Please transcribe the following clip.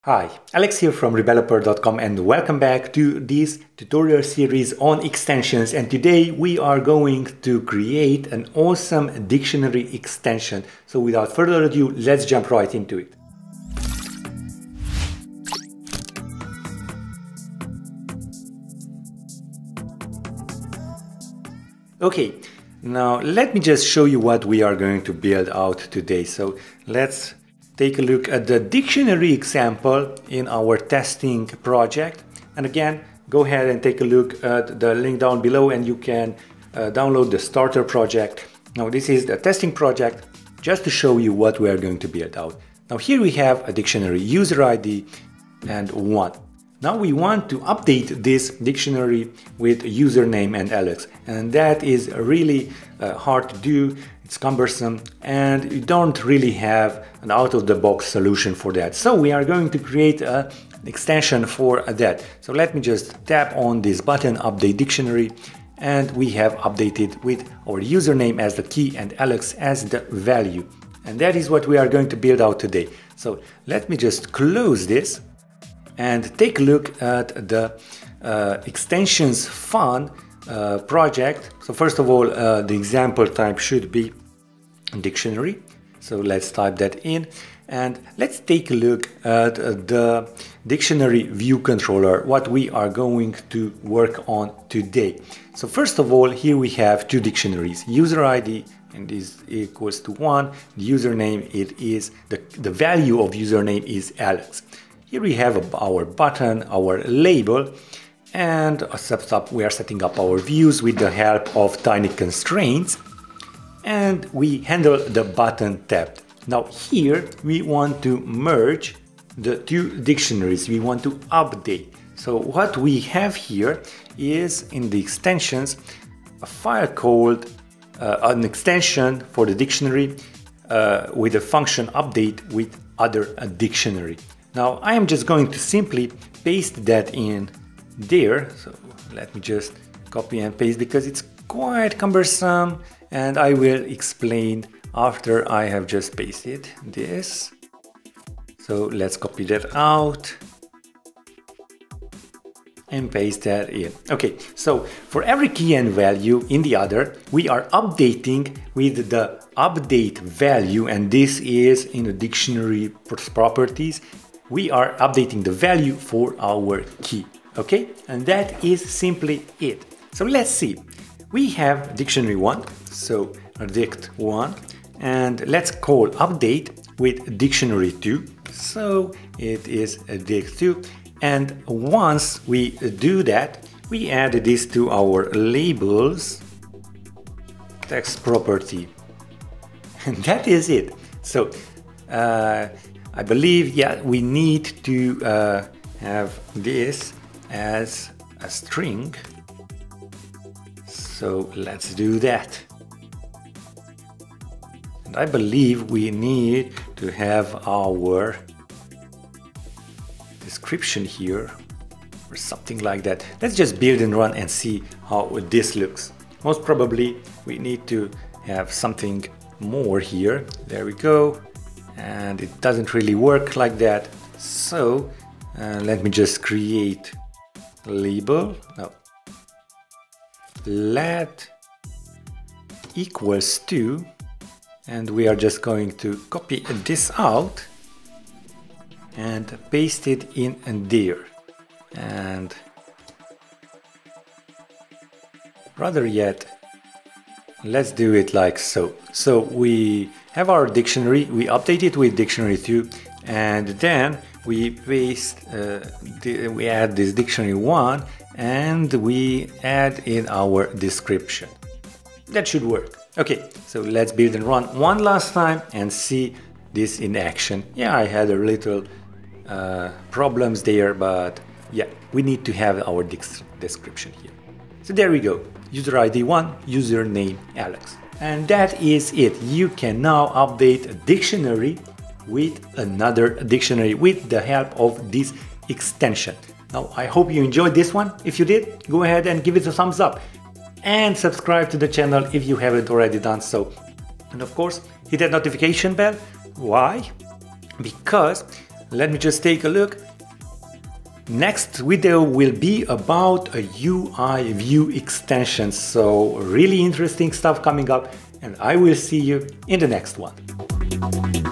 Hi, Alex here from Rebeloper.com and welcome back to this tutorial series on extensions, and today we are going to create an awesome dictionary extension. So without further ado, let's jump right into it. Okay, now let me just show you what we are going to build out today. So let's take a look at the dictionary example in our testing project. And again, go ahead and take a look at the link down below and you can download the starter project. Now this is the testing project just to show you what we are going to build out. Now here we have a dictionary, user ID and 1. Now we want to update this dictionary with username and Alex, and that is really hard to do. It's cumbersome and you don't really have an out-of-the-box solution for that. So we are going to create an extension for that. So let me just tap on this button, update dictionary, and we have updated with our username as the key and Alex as the value. And that is what we are going to build out today. So let me just close this and take a look at the extensions fun project. So first of all, the example type should be dictionary. So let's type that in and let's take a look at the dictionary view controller, what we are going to work on today. So first of all, here we have two dictionaries, user ID and is equals to 1, the username, it is the value of username is Alex. Here we have our button, our label, and we are setting up our views with the help of tiny constraints, and we handle the button tapped. Now here we want to merge the two dictionaries, we want to update. So what we have here is in the extensions a file called an extension for the dictionary with a function update with other dictionary. Now I am just going to simply paste that in there. So let me just copy and paste because it's quite cumbersome, and I will explain after I have just pasted this. So let's copy that out and paste that in. Okay, so for every key and value in the other, we are updating with the update value, and this is in the dictionary properties. We are updating the value for our key, okay? And that is simply it. So let's see. We have dictionary 1, so dict 1, and let's call update with dictionary 2. So it is a dict 2, and once we do that, we add this to our labels text property, and that is it. So I believe, yeah, we need to have this as a string. So let's do that. And I believe we need to have our description here or something like that. Let's just build and run and see how this looks. Most probably we need to have something more here. There we go. And it doesn't really work like that. So let me just create a label. No. Let equals to, and we are just going to copy this out and paste it in there. And rather yet, let's do it like so. So we have our dictionary, we update it with dictionary 2, and then we paste, we add this dictionary 1, and we add in our description. That should work. Okay, so let's build and run one last time and see this in action. Yeah, I had a little problems there, but yeah, we need to have our description here. So there we go, user ID 1, username Alex. And that is it. You can now update a dictionary with another dictionary with the help of this extension. Now, I hope you enjoyed this one. If you did, go ahead and give it a thumbs up and subscribe to the channel if you haven't already done so. And of course, hit that notification bell. Why? Because let me just take a look. Next video will be about a UI view extension, so really interesting stuff coming up, and I will see you in the next one.